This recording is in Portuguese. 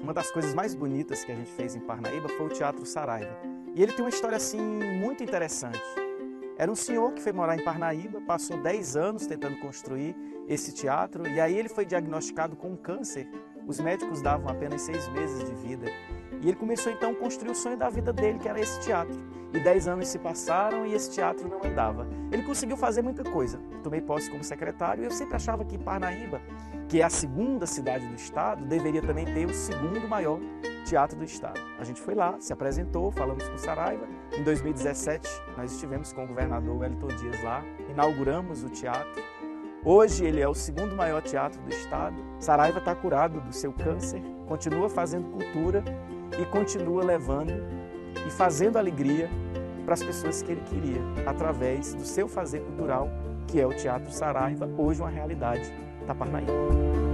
uma das coisas mais bonitas que a gente fez em Parnaíba foi o Teatro Saraiva. E ele tem uma história assim muito interessante. Era um senhor que foi morar em Parnaíba, passou 10 anos tentando construir esse teatro e aí ele foi diagnosticado com um câncer. Os médicos davam apenas 6 meses de vida. E ele começou então a construir o sonho da vida dele, que era esse teatro. E 10 anos se passaram e esse teatro não andava. Ele conseguiu fazer muita coisa. Tomei posse como secretário e eu sempre achava que Parnaíba, que é a segunda cidade do estado, deveria também ter o segundo maior teatro do estado. A gente foi lá, se apresentou, falamos com Saraiva. Em 2017, nós estivemos com o governador Wellington Dias lá, inauguramos o teatro. Hoje ele é o segundo maior teatro do estado. Saraiva está curado do seu câncer, continua fazendo cultura e continua levando e fazendo alegria para as pessoas que ele queria, através do seu fazer cultural, que é o Teatro Saraiva, hoje uma realidade da Parnaíba.